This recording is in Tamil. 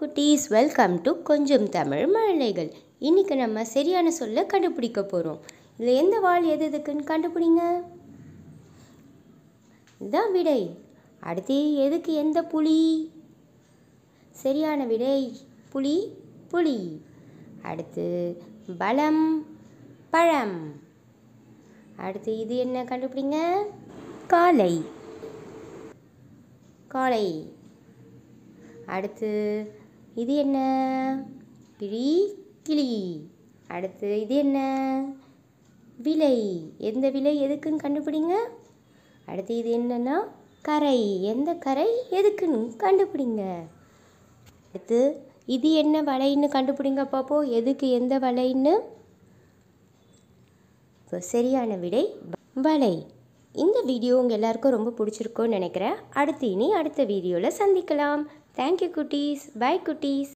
குட்டீஸ், வெல்கம் டு கொஞ்சம் தமிழ் மழலைகள். இன்றைக்கி நம்ம சரியான சொல்ல கண்டுபிடிக்க போகிறோம். இதில் எந்த வாள் எது எதுக்குன்னு கண்டுபிடிங்க. இதுதான் விடை. அடுத்து எதுக்கு எந்த புலி? சரியான விடை புலி, புலி. அடுத்து பலம், பழம். அடுத்து இது என்ன கண்டுபிடிங்க? காளை, காளை. அடுத்து இது என்ன? கிளி, கிளி. அடுத்து இது என்ன? விலை. எந்த விலை எதுக்குன்னு கண்டுபிடிங்க. அடுத்து இது என்னன்னா கரை. எந்த கரை எதுக்குன்னு கண்டுபிடிங்க. அடுத்து இது என்ன வலைன்னு கண்டுபிடிங்க பார்ப்போம். எதுக்கு எந்த வலைன்னு? இப்போ சரியான விடை வலை. இந்த வீடியோ உங்கள் எல்லாருக்கும் ரொம்ப பிடிச்சிருக்கோன்னு நினைக்கிறேன். அடுத்த வீடியோவில் சந்திக்கலாம். தேங்க்யூ குட்டீஸ். பை குட்டீஸ்.